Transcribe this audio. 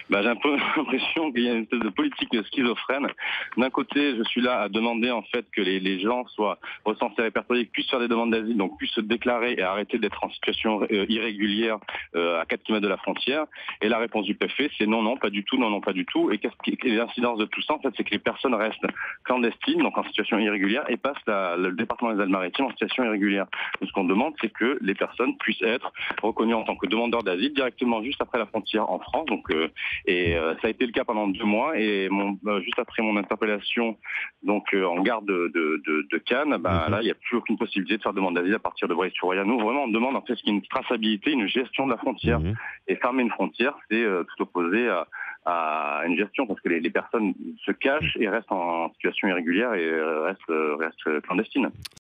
J'ai un peu l'impression qu'il y a une espèce de politique schizophrène. D'un côté, je suis là à demander en fait que les gens soient recensés, répertoriés, puissent faire des demandes d'asile, donc puissent se déclarer et arrêter d'être en situation irrégulière à 4 km de la frontière. Et la réponse du préfet, c'est non, non, pas du tout, non, non, pas du tout. Et l'incidence de tout ça, en fait, c'est que les personnes restent clandestines, donc en situation irrégulière, et passent le département des Alpes-Maritimes en situation irrégulière. Donc, ce qu'on demande, c'est que les personnes puissent être reconnues en tant que demandeurs d'asile directement juste après la frontière en France. Donc, ça a été le cas pendant 2 mois. Et juste après mon interpellation, donc en gare de Cannes, là, il n'y a plus aucune possibilité de faire demande d'asile à partir de Breil-sur-Roya. Nous, vraiment, on demande en fait ce qui est une traçabilité, une gestion de la frontière. Et fermer une frontière, c'est tout opposé à une gestion, parce que les personnes se cachent et restent en situation irrégulière et restent clandestines.